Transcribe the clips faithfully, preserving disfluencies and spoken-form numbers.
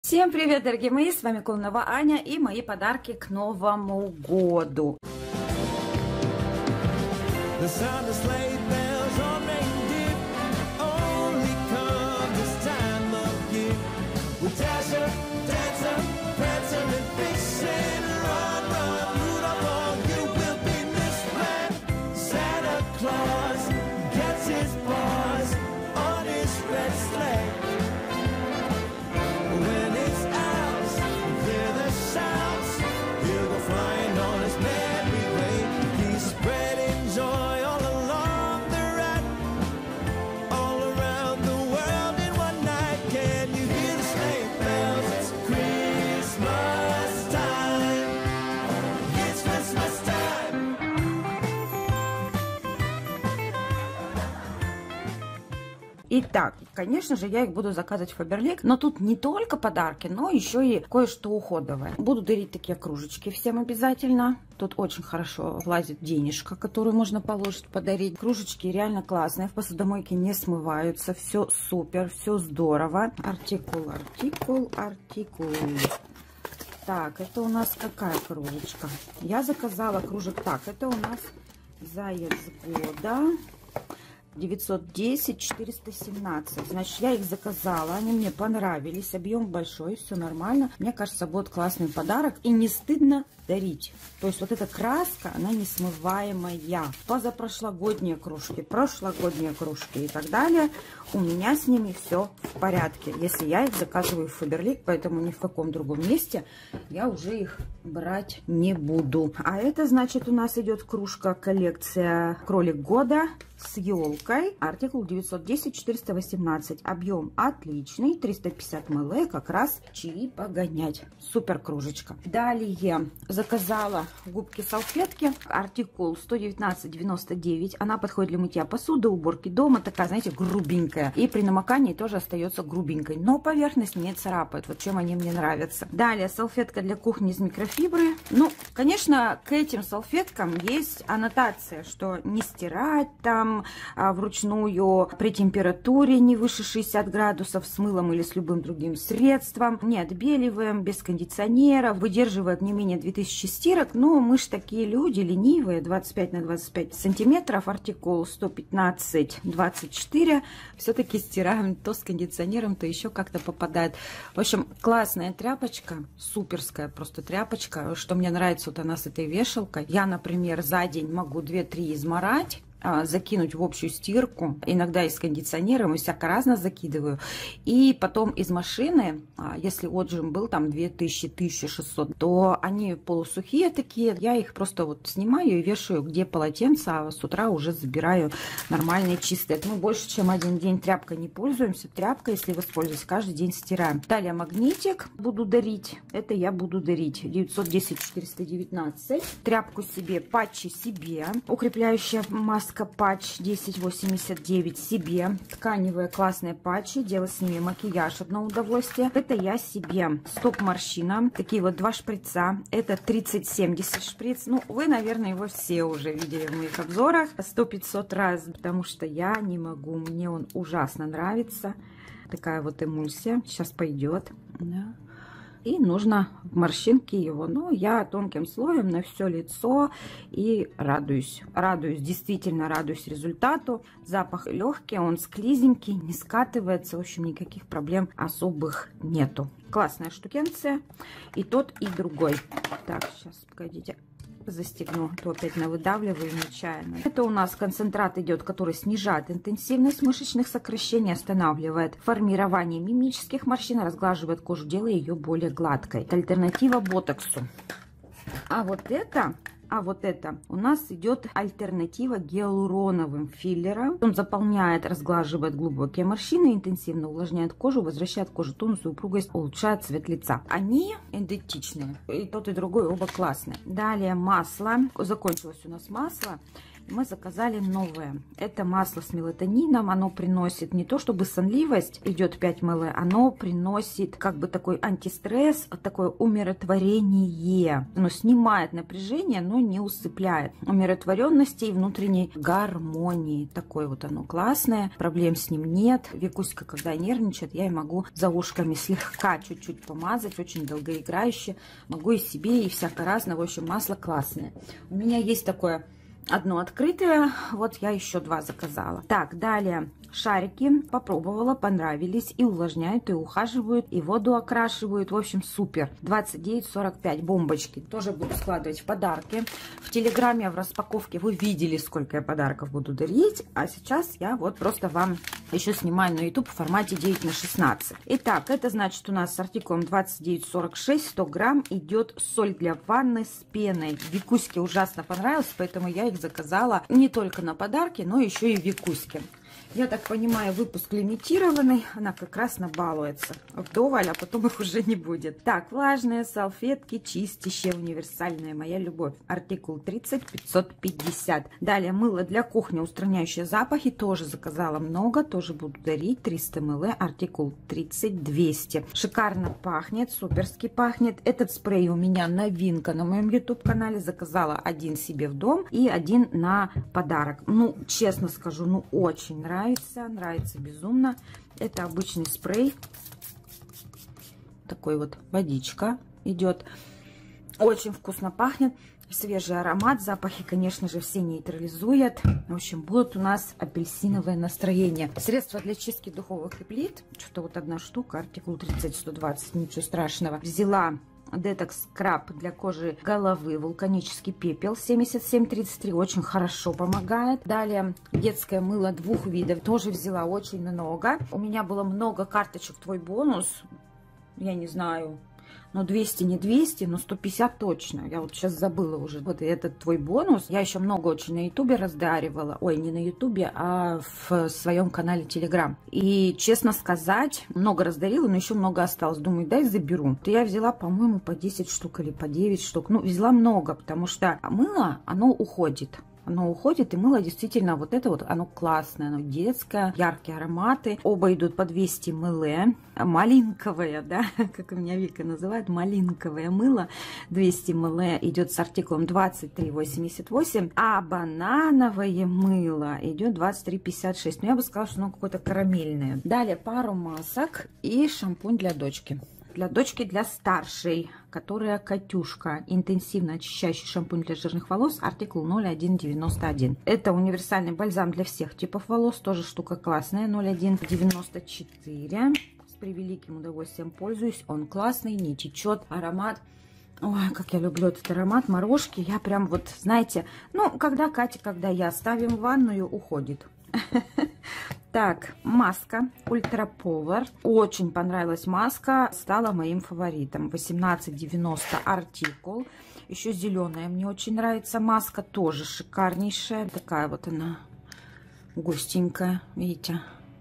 Всем привет, дорогие мои, с вами Кононова Аня и мои подарки к Новому году. Итак, конечно же, я их буду заказывать в Фаберлик, но тут не только подарки, но еще и кое-что уходовое. Буду дарить такие кружечки всем обязательно. Тут очень хорошо влазит денежка, которую можно положить, подарить. Кружечки реально классные, в посудомойке не смываются, все супер, все здорово. Артикул, артикул, артикул. Так, это у нас какая кружечка? Я заказала кружек. Так, это у нас заяц года. девятьсот десять четыреста семнадцать. Значит, я их заказала, они мне понравились, объем большой, все нормально. Мне кажется, будет классный подарок и не стыдно дарить. То есть вот эта краска, она несмываемая. Позапрошлогодние кружки, прошлогодние кружки и так далее, у меня с ними все в порядке, если я их заказываю в Фаберлик, поэтому ни в каком другом месте я уже их брать не буду. А это значит, у нас идет кружка, коллекция кролик года с елкой, артикул девятьсот десять четыреста восемнадцать, объем отличный, триста пятьдесят миллилитров, как раз чаи погонять. Супер кружечка. Далее заказала губки салфетки, артикул сто девятнадцать девяносто девять, она подходит для мытья посуды, уборки дома, такая, знаете, грубенькая, и при намокании тоже остается грубенькой, но поверхность не царапает, вот чем они мне нравятся. Далее салфетка для кухни из микрофибры. Ну, конечно, к этим салфеткам есть аннотация, что не стирать там а, вручную при температуре не выше шестидесяти градусов с мылом или с любым другим средством, не отбеливаем, без кондиционера, выдерживает не менее две тысячи стирок, но мы ж такие люди ленивые, двадцать пять на двадцать пять сантиметров, артикул сто пятнадцать двадцать четыре, все-таки стираем то с кондиционером, то еще как-то попадает. В общем, классная тряпочка, суперская просто тряпочка, что мне нравится вот она с этой вешалкой. Я, например, за день могу две-три измарать, закинуть в общую стирку, иногда из кондиционера, и всяко разно закидываю, и потом из машины, если отжим был там две тысячи — тысяча шестьсот, то они полусухие такие, я их просто вот снимаю и вешаю где полотенце, а с утра уже забираю нормальные чистые. Мы больше чем один день тряпкой не пользуемся, тряпка, если воспользуюсь, каждый день стираем. Далее магнитик буду дарить, это я буду дарить девятьсот десять четыреста девятнадцать, тряпку себе, патчи себе, укрепляющая маска патч десять восемьдесят девять себе, тканевые классные патчи, делать с ними макияж одно удовольствие. Это я себе. Стоп морщина, такие вот два шприца, это тридцать семьдесят шприц, ну вы, наверное, его все уже видели в моих обзорах сто пятьсот раз, потому что я не могу, мне он ужасно нравится. Такая вот эмульсия, сейчас пойдет, да. И нужно в морщинки его. Ну, я тонким слоем на все лицо и радуюсь. Радуюсь, действительно радуюсь результату. Запах легкий, он склизенький, не скатывается. В общем, никаких проблем особых нету. Классная штукенция. И тот, и другой. Так, сейчас, погодите. Застегну, то опять на выдавливаю нечаянно. Это у нас концентрат идет, который снижает интенсивность мышечных сокращений, останавливает формирование мимических морщин, разглаживает кожу, делая ее более гладкой. Это альтернатива ботоксу. А вот это... А вот это у нас идет альтернатива гиалуроновым филлерам. Он заполняет, разглаживает глубокие морщины, интенсивно увлажняет кожу, возвращает коже тонус и упругость, улучшает цвет лица. Они идентичны. И тот, и другой оба классные. Далее масло. Закончилось у нас масло. мы заказали новое. Это масло с мелатонином. Оно приносит не то чтобы сонливость, идет пять миллилитров, оно приносит как бы такой антистресс, такое умиротворение. Оно снимает напряжение, но не усыпляет. Умиротворенности и внутренней гармонии. Такое вот оно классное. Проблем с ним нет. Викуська, когда нервничает, я и могу за ушками слегка чуть-чуть помазать. Очень долгоиграюще. Могу и себе, и всяко разное. В общем, масло классное. У меня есть такое одно открытое, вот я еще два заказала. Так, далее шарики попробовала, понравились, и увлажняют, и ухаживают, и воду окрашивают, в общем, супер. двадцать девять сорок пять бомбочки, тоже буду складывать в подарки. В телеграме, в распаковке вы видели, сколько я подарков буду дарить, а сейчас я вот просто вам еще снимаю на YouTube в формате девять на шестнадцать. Итак, это значит, у нас с артикулом двадцать девять сорок шесть сто грамм идет соль для ванны с пеной. Викуське ужасно понравилось, поэтому я их заказала не только на подарки, но еще и Викуське. Я так понимаю, выпуск лимитированный, она как раз набалуется вдоволь, а потом их уже не будет. Так, влажные салфетки, чистящие, универсальная моя любовь. Артикул тридцать пятьсот пятьдесят. Далее мыло для кухни, устраняющее запахи, тоже заказала много, тоже буду дарить, триста миллилитров, артикул тридцать двести. Шикарно пахнет, суперски пахнет. Этот спрей у меня новинка на моем YouTube канале, заказала один себе в дом и один на подарок. Ну, честно скажу, ну очень нравится. Нравится, нравится безумно. Это обычный спрей. Такой вот водичка идет. Очень вкусно пахнет. Свежий аромат. Запахи, конечно же, все нейтрализует. В общем, будут у нас апельсиновое настроение. Средства для чистки духовых и плит. Что-то вот одна штука. Артикул тридцать сто двадцать. Ничего страшного. Взяла детокс скраб для кожи головы, вулканический пепел семьдесят семь тридцать три, очень хорошо помогает. Далее детское мыло двух видов, тоже взяла очень много. У меня было много карточек твой бонус, я не знаю, но двести не двести, но сто пятьдесят точно. Я вот сейчас забыла уже. Вот этот твой бонус. Я еще много очень на ютубе раздаривала. Ой, не на ютубе, а в своем канале Телеграм. И, честно сказать, много раздарила, но еще много осталось. Думаю, дай заберу. То я взяла, по-моему, по десять штук или по девять штук. Ну, взяла много, потому что мыло, оно уходит. Оно уходит, и мыло действительно вот это вот, оно классное, оно детское, яркие ароматы. Оба идут по двести миллилитров. Малинковое, да, как у меня Вика называет, малинковое мыло. двести миллилитров идет с артикулом двадцать три восемьдесят восемь, а банановое мыло идет двадцать три пятьдесят шесть. Ну, я бы сказала, что оно какое-то карамельное. Далее пару масок и шампунь для дочки. Для дочки, для старшей, которая Катюшка. Интенсивно очищающий шампунь для жирных волос, артикул ноль один девяносто один. Это универсальный бальзам для всех типов волос, тоже штука классная, ноль один девяносто четыре. С превеликим удовольствием пользуюсь, он классный, не течет, аромат. Ой, как я люблю этот аромат морожки. Я прям вот, знаете, ну, когда Катя, когда я ставим в ванную, уходит. Так, маска Ультра Power. Очень понравилась маска, стала моим фаворитом. восемнадцать девяносто артикул. Еще зеленая мне очень нравится маска, тоже шикарнейшая. Такая вот она густенькая, видите?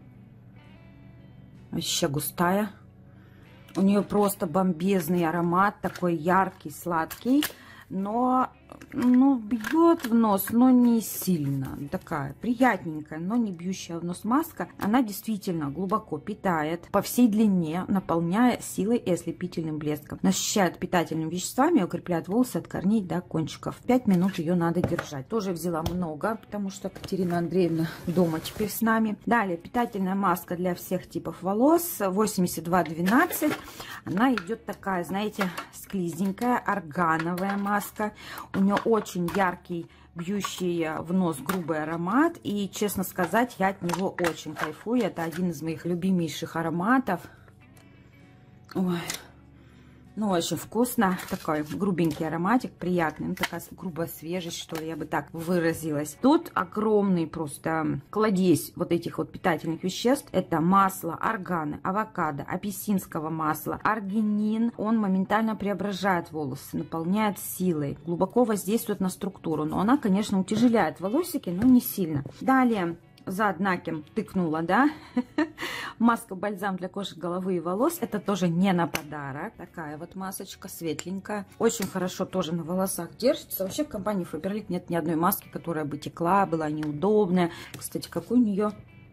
Вообще густая. У нее просто бомбезный аромат, такой яркий, сладкий. Но, ну, бьет в нос, но не сильно. Такая приятненькая, но не бьющая в нос маска. Она действительно глубоко питает по всей длине, наполняя силой и ослепительным блеском. Насыщает питательными веществами и укрепляет волосы от корней до кончиков. пять минут ее надо держать. Тоже взяла много, потому что Катерина Андреевна дома теперь с нами. Далее питательная маска для всех типов волос. восемьдесят два двенадцать. Она идет такая, знаете, склизненькая, органовая маска. У нее очень яркий, бьющий в нос грубый аромат. И, честно сказать, я от него очень кайфую. Это один из моих любимейших ароматов. Ой. Ну, очень вкусно. Такой грубенький ароматик, приятный. Ну, такая грубая свежесть, что ли, я бы так выразилась. Тут огромный просто кладезь вот этих вот питательных веществ. Это масло, органы, авокадо, апельсинского масла, аргинин. Он моментально преображает волосы, наполняет силой, глубоко воздействует на структуру. Но она, конечно, утяжеляет волосики, но не сильно. Далее... За однаким тыкнула, да, Маска-бальзам для кожи, головы и волос. Это тоже не на подарок. Такая вот масочка, светленькая. Очень хорошо тоже на волосах держится. Вообще в компании Faberlic нет ни одной маски, которая бы текла, была неудобная. Кстати, какой у нее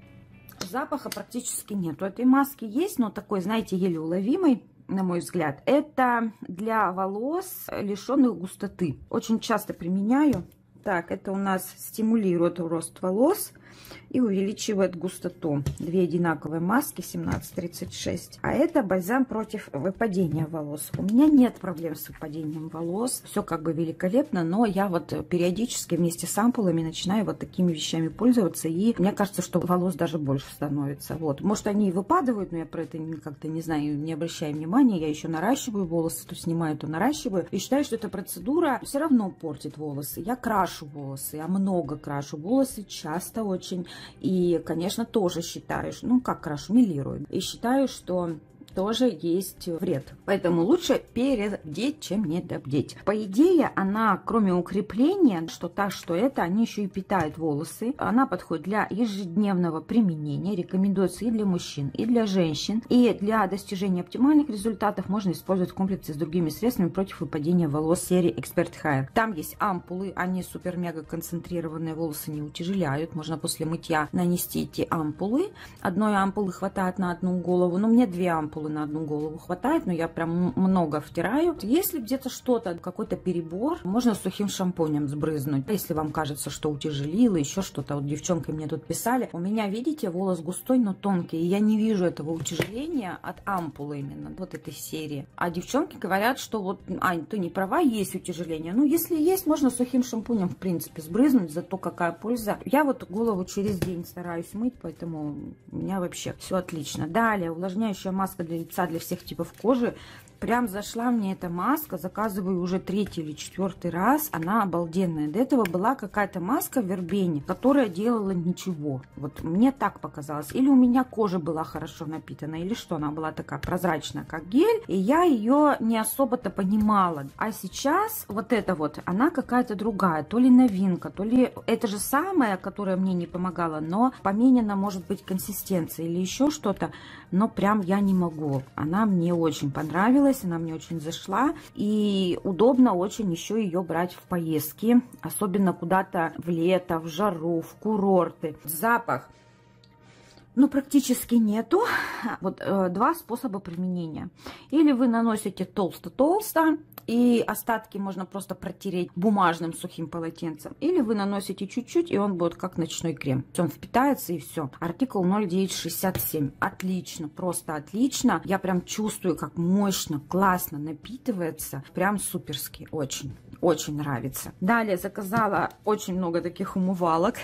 запаха практически нет. У этой маски есть, но такой, знаете, еле уловимый, на мой взгляд. Это для волос, лишенных густоты. Очень часто применяю. Так, это у нас стимулирует рост волос и увеличивает густоту. Две одинаковые маски, семнадцать тридцать шесть. А это бальзам против выпадения волос. У меня нет проблем с выпадением волос. Все как бы великолепно, но я вот периодически вместе с ампулами начинаю вот такими вещами пользоваться. И мне кажется, что волос даже больше становится. Вот. Может, они и выпадают, но я про это как-то не знаю, не обращаю внимания. Я еще наращиваю волосы, то снимаю, то наращиваю. И считаю, что эта процедура все равно портит волосы. Я крашу волосы, я много крашу волосы, часто очень. И, конечно, тоже считаю, ну как крашу, мелирую. И считаю, что тоже есть вред. Поэтому лучше перебдеть, чем недобдеть. По идее, она, кроме укрепления, что та, что это, они еще и питают волосы. Она подходит для ежедневного применения. Рекомендуется и для мужчин, и для женщин. И для достижения оптимальных результатов можно использовать в комплексе с другими средствами против выпадения волос серии Expert Hair. Там есть ампулы, они супер-мега концентрированные, волосы не утяжеляют. Можно после мытья нанести эти ампулы. Одной ампулы хватает на одну голову, но мне две ампулы на одну голову хватает, но я прям много втираю. Если где-то что-то, какой-то перебор, можно сухим шампунем сбрызнуть. Если вам кажется, что утяжелило, еще что-то. Вот девчонки мне тут писали. У меня, видите, волос густой, но тонкий. И я не вижу этого утяжеления от ампулы именно, вот этой серии. А девчонки говорят, что вот, Ань, ты не права, есть утяжеление. Ну, если есть, можно сухим шампунем, в принципе, сбрызнуть. Зато какая польза. Я вот голову через день стараюсь мыть, поэтому у меня вообще все отлично. Далее, увлажняющая маска для лица для всех типов кожи. Прям зашла мне эта маска, заказываю уже третий или четвертый раз, она обалденная. До этого была какая-то маска в вербене, которая делала ничего. Вот мне так показалось. Или у меня кожа была хорошо напитана, или что, она была такая прозрачная, как гель, и я ее не особо-то понимала. А сейчас вот эта вот, она какая-то другая, то ли новинка, то ли это же самое, которое мне не помогало, но поменена может быть консистенция или еще что-то, но прям я не могу. Она мне очень понравилась. Она мне очень зашла, и удобно очень еще ее брать в поездки, особенно куда-то в лето, в жару, в курорты. Запах, ну, практически нету. Вот э, два способа применения. Или вы наносите толсто-толсто, и остатки можно просто протереть бумажным сухим полотенцем. Или вы наносите чуть-чуть, и он будет как ночной крем. Он впитается, и все. Артикул ноль девять шестьдесят семь. Отлично, просто отлично. Я прям чувствую, как мощно, классно напитывается. Прям суперски, очень. Очень нравится. Далее заказала очень много таких умывалок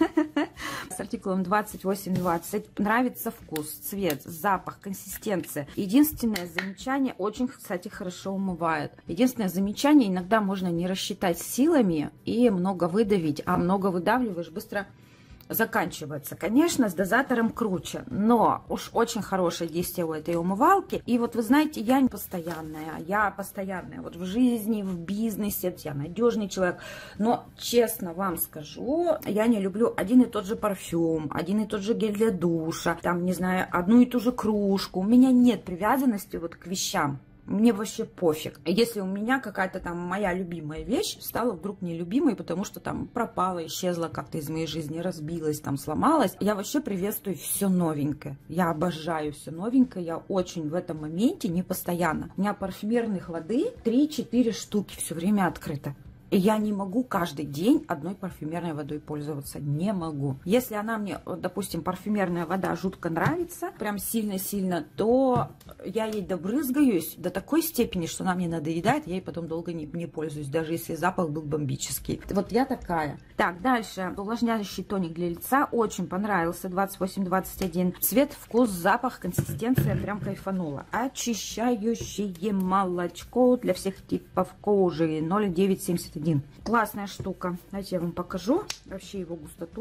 с артикулом двадцать восемь двадцать. Нравится вкус, цвет, запах, консистенция. Единственное замечание, очень, кстати, хорошо умывает. Единственное замечание, иногда можно не рассчитать силами и много выдавить, а много выдавливаешь, быстро заканчивается. Конечно, с дозатором круче, но уж очень хорошее действие у этой умывалки. И вот вы знаете, я не постоянная, я постоянная вот в жизни, в бизнесе, я надежный человек, но честно вам скажу, я не люблю один и тот же парфюм, один и тот же гель для душа, там, не знаю, одну и ту же кружку. У меня нет привязанности вот к вещам. Мне вообще пофиг. Если у меня какая-то там моя любимая вещь стала вдруг нелюбимой, потому что там пропала, исчезла как-то из моей жизни, разбилась, там сломалась, я вообще приветствую все новенькое. Я обожаю все новенькое, я очень в этом моменте не постоянно. У меня парфюмерных воды три-четыре штуки все время открыто. И я не могу каждый день одной парфюмерной водой пользоваться. Не могу. Если она мне, допустим, парфюмерная вода жутко нравится, прям сильно-сильно, то я ей добрызгаюсь до такой степени, что она мне надоедает, я ей потом долго не, не пользуюсь, даже если запах был бомбический. Вот я такая. Так, дальше. Увлажняющий тоник для лица. Очень понравился. двадцать восемь двадцать один. Цвет, вкус, запах, консистенция. Прям кайфанула. Очищающее молочко для всех типов кожи. ноль девять семьдесят один. Классная штука. Давайте я вам покажу вообще его густоту.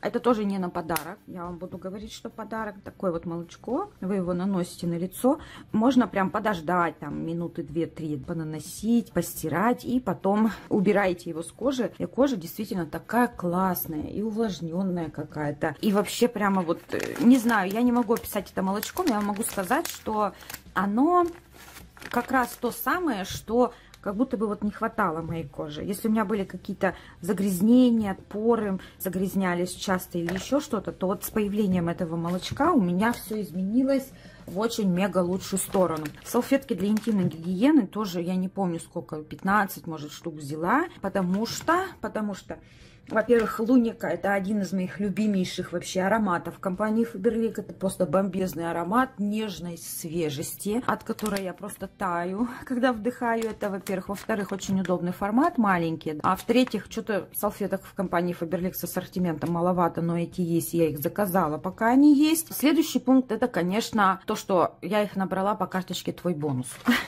Это тоже не на подарок. Я вам буду говорить, что подарок. Такое вот молочко. Вы его наносите на лицо. Можно прям подождать, там, минуты две-три, понаносить, постирать. И потом убираете его с кожи. И кожа действительно такая классная и увлажненная какая-то. И вообще прямо вот, не знаю, я не могу описать это молочком. Я могу сказать, что оно как раз то самое, что... как будто бы вот не хватало моей кожи. Если у меня были какие-то загрязнения, поры загрязнялись часто или еще что-то, то вот с появлением этого молочка у меня все изменилось в очень мега лучшую сторону. Салфетки для интимной гигиены тоже, я не помню сколько, пятнадцать, может, штук взяла, потому что, потому что, во-первых, Луника — это один из моих любимейших вообще ароматов компании Faberlic. Это просто бомбезный аромат нежной свежести, от которой я просто таю, когда вдыхаю это, во-первых. Во-вторых, очень удобный формат, маленький. А в-третьих, что-то салфеток в компании Faberlic с ассортиментом маловато, но эти есть, я их заказала, пока они есть. Следующий пункт — это, конечно, то, что я их набрала по карточке «Твой бонус».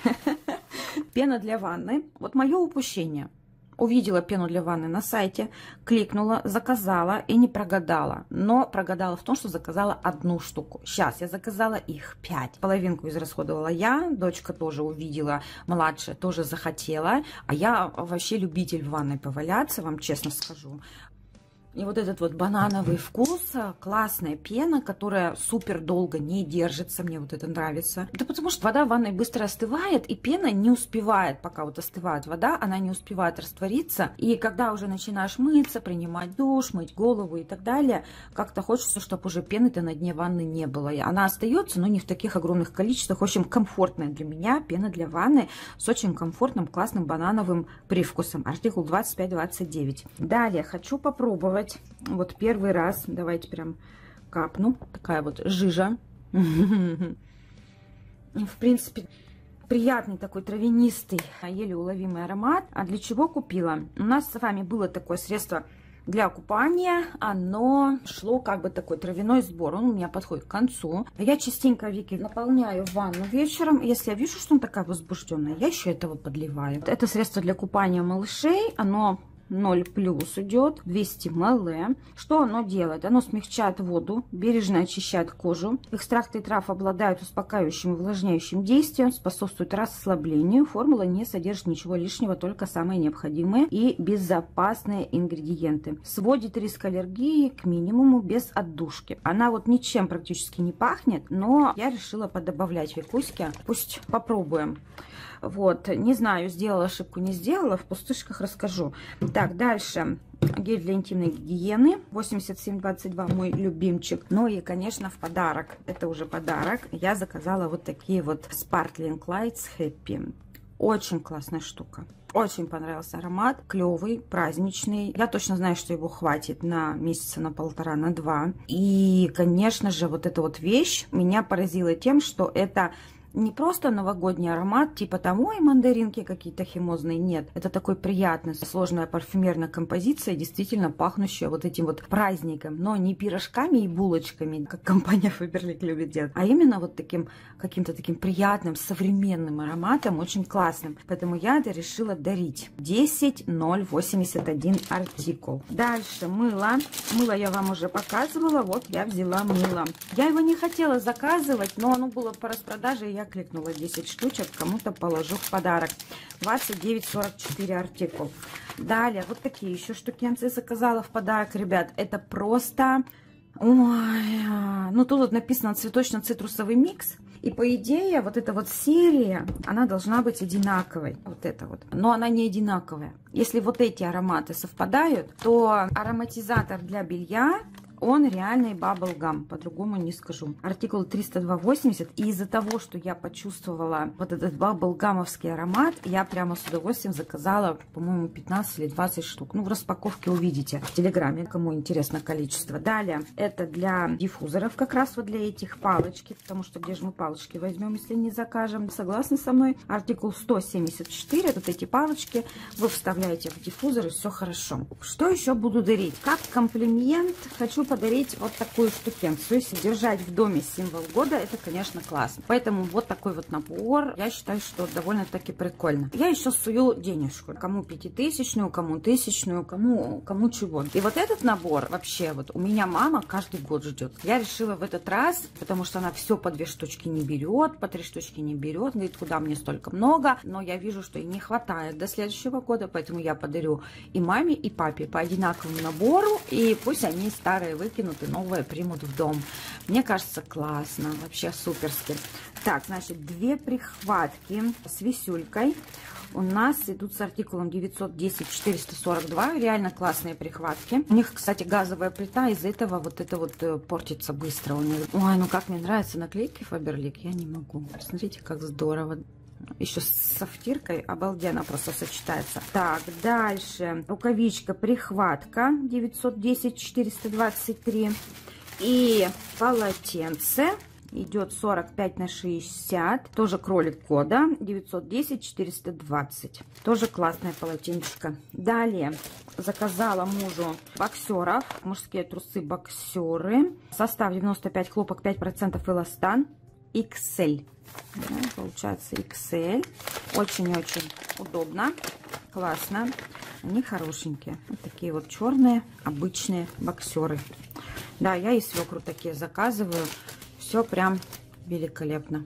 Пена для ванны. Вот мое упущение. Увидела пену для ванны на сайте, кликнула, заказала и не прогадала. Но прогадала в том, что заказала одну штуку. Сейчас я заказала их пять. Половинку израсходовала я, дочка тоже увидела, младшая тоже захотела. А я вообще любитель в ванной поваляться, вам честно скажу. И вот этот вот банановый вкус, классная пена, которая супер долго не держится, мне вот это нравится. Да потому что вода в ванной быстро остывает, и пена не успевает, пока вот остывает вода, она не успевает раствориться. И когда уже начинаешь мыться, принимать душ, мыть голову и так далее, как-то хочется, чтобы уже пены-то на дне ванны не было. И она остается, но не в таких огромных количествах. В общем, комфортная для меня пена для ванны с очень комфортным, классным банановым привкусом. Артикул двадцать пять двадцать девять. Далее хочу попробовать. Вот первый раз, давайте прям капну, такая вот жижа. В принципе, приятный такой травянистый, еле уловимый аромат. А для чего купила? У нас с вами было такое средство для купания, оно шло как бы такой травяной сбор, он у меня подходит к концу. Я частенько Вики наполняю ванну вечером, если я вижу, что она такая возбужденная, я еще этого подливаю. Это средство для купания малышей, оно ноль плюс идет, двести миллилитров. Что оно делает? Оно смягчает воду, бережно очищает кожу. Экстракты трав обладают успокаивающим и увлажняющим действием, способствуют расслаблению. Формула не содержит ничего лишнего, только самые необходимые и безопасные ингредиенты. Сводит риск аллергии к минимуму без отдушки. Она вот ничем практически не пахнет, но я решила подобавлять Викуське. Пусть попробуем. Вот, не знаю, сделала ошибку, не сделала, в пустышках расскажу. Так, дальше гель для интимной гигиены восемьдесят семь двадцать два, мой любимчик. Ну и, конечно, в подарок, это уже подарок, я заказала вот такие вот Sparkling Lights Happy. Очень классная штука. Очень понравился аромат, клевый, праздничный. Я точно знаю, что его хватит на месяца на полтора, на два. И, конечно же, вот эта вот вещь меня поразила тем, что это не просто новогодний аромат, типа там, ой, мандаринки какие-то химозные, нет. Это такой приятный, сложная парфюмерная композиция, действительно пахнущая вот этим вот праздником, но не пирожками и булочками, как компания Faberlic любит делать, а именно вот таким, каким-то таким приятным, современным ароматом, очень классным. Поэтому я это решила дарить. десять ноль восемьдесят один артикул. Дальше мыло. Мыло я вам уже показывала, вот я взяла мыло. Я его не хотела заказывать, но оно было по распродаже, и я кликнула десять штучек, кому-то положу в подарок. двадцать девять сорок четыре артикул. Далее, вот такие еще штукенцы заказала в подарок, ребят. Это просто... Ой, ну тут вот написано цветочно-цитрусовый микс. И по идее, вот эта вот серия, она должна быть одинаковой. Вот это вот. Но она не одинаковая. Если вот эти ароматы совпадают, то ароматизатор для белья... он реальный баблгам, по-другому не скажу. Артикул триста два восемьдесят. И из-за того, что я почувствовала вот этот баблгамовский аромат, я прямо с удовольствием заказала, по-моему, пятнадцать или двадцать штук. Ну, в распаковке увидите в Телеграме, кому интересно количество. Далее, это для диффузоров, как раз вот для этих палочки, потому что где же мы палочки возьмем, если не закажем? Согласны со мной? Артикул сто семьдесят четыре. Вот эти палочки вы вставляете в диффузор, и все хорошо. Что еще буду дарить? Как комплимент хочу подарить вот такую штукенцию. Держать в доме символ года, это, конечно, классно. Поэтому вот такой вот набор, я считаю, что довольно-таки прикольно. Я еще сую денежку. Кому пятитысячную, кому тысячную, кому, кому чего. И вот этот набор вообще, вот у меня мама каждый год ждет. Я решила в этот раз, потому что она все по две штучки не берет, по три штучки не берет. Говорит, куда мне столько много. Но я вижу, что и не хватает до следующего года, поэтому я подарю и маме, и папе по одинаковому набору. И пусть они старые выкинут и новые примут в дом. Мне кажется, классно, вообще суперски. Так, значит, две прихватки с висюлькой у нас идут с артикулом девятьсот десять четыреста сорок два. Реально классные прихватки. У них, кстати, газовая плита, из-за этого вот это вот портится быстро у них. Ой, ну как мне нравятся наклейки Фаберлик, я не могу. Смотрите, как здорово. Еще со втиркой обалденно просто сочетается. Так, дальше рукавичка, прихватка девятьсот десять четыреста двадцать три. И полотенце идет сорок пять на шестьдесят. Тоже кролик кода девятьсот десять четыреста двадцать. Тоже классное полотенчика. Далее заказала мужу боксеров. Мужские трусы боксеры. Состав девяносто пять хлопок, пять процентов эластан. икс эль. Да, получается икс эль. Очень-очень удобно. Классно. Они хорошенькие. Вот такие вот черные обычные боксеры. Да, я и свекру такие заказываю. Все прям великолепно.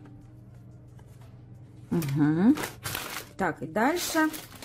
Угу. Так, и дальше.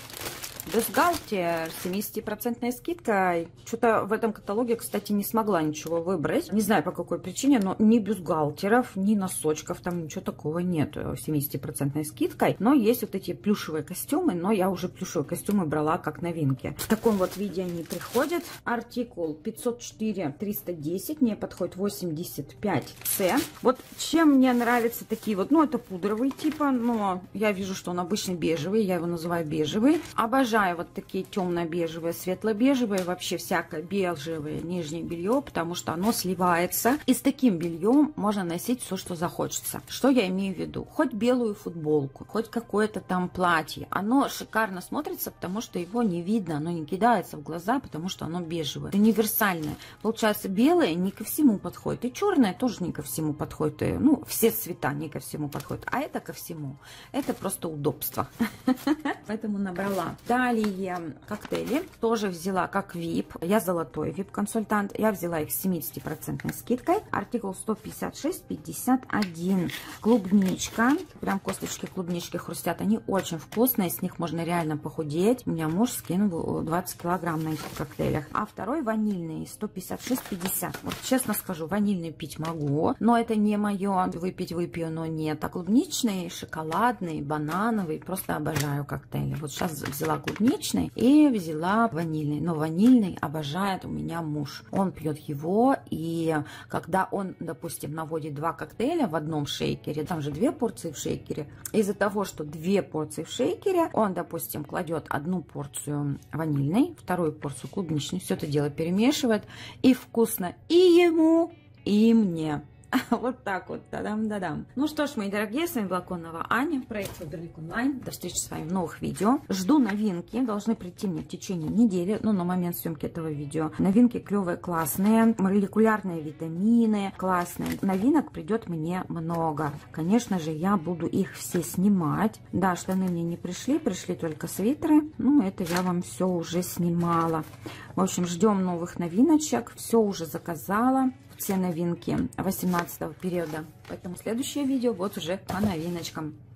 Бюстгальтер с семидесятипроцентной скидкой. Что-то в этом каталоге, кстати, не смогла ничего выбрать. Не знаю по какой причине, но ни бюстгальтеров, ни носочков, там ничего такого нет с семидесятипроцентной скидкой. Но есть вот эти плюшевые костюмы, но я уже плюшевые костюмы брала как новинки. В таком вот виде они приходят. Артикул пятьсот четыре триста десять, мне подходит восемьдесят пять цэ. Вот чем мне нравятся такие вот, ну это пудровый типа, но я вижу, что он обычно бежевый, я его называю бежевый. Обожаю вот такие темно-бежевые, светло-бежевые, вообще всякое бежевое нижнее белье, потому что оно сливается. И с таким бельем можно носить все, что захочется. Что я имею в виду? Хоть белую футболку, хоть какое-то там платье. Оно шикарно смотрится, потому что его не видно, оно не кидается в глаза, потому что оно бежевое. Универсальное. Получается, белое не ко всему подходит. И черное тоже не ко всему подходит. И, ну, все цвета не ко всему подходят. А это ко всему. Это просто удобство. Поэтому набрала. Далее коктейли тоже взяла как вип. Я золотой вип-консультант. Я взяла их с семидесятипроцентной скидкой. Артикул сто пятьдесят шесть пятьдесят один. Клубничка. Прям косточки клубнички хрустят. Они очень вкусные. С них можно реально похудеть. У меня муж скинул двадцать килограмм на этих коктейлях. А второй ванильный сто пятьдесят шесть пятьдесят. Вот честно скажу, ванильный пить могу. Но это не мое. Выпить выпью, но нет. А клубничный, шоколадный, банановый. Просто обожаю коктейли. Вот сейчас взяла клубничный и взяла ванильный. Но ванильный обожает у меня муж. Он пьет его, и когда он, допустим, наводит два коктейля в одном шейкере, там же две порции в шейкере, из-за того, что две порции в шейкере, он, допустим, кладет одну порцию ванильной, вторую порцию клубничной, все это дело перемешивает, и вкусно и ему, и мне. Вот так вот, та-дам-да-дам. Ну что ж, мои дорогие, с вами была Конова Аня, проект Фаберлик онлайн. До встречи с вами в новых видео. Жду новинки, должны прийти мне в течение недели, ну, на момент съемки этого видео. Новинки клевые, классные, молекулярные витамины, классные. Новинок придет мне много. Конечно же, я буду их все снимать. Да, штаны мне не пришли, пришли только свитеры. Ну, это я вам все уже снимала. В общем, ждем новых новиночек. Все уже заказала. Все новинки восемнадцатого периода. Поэтому следующее видео вот уже по новиночкам.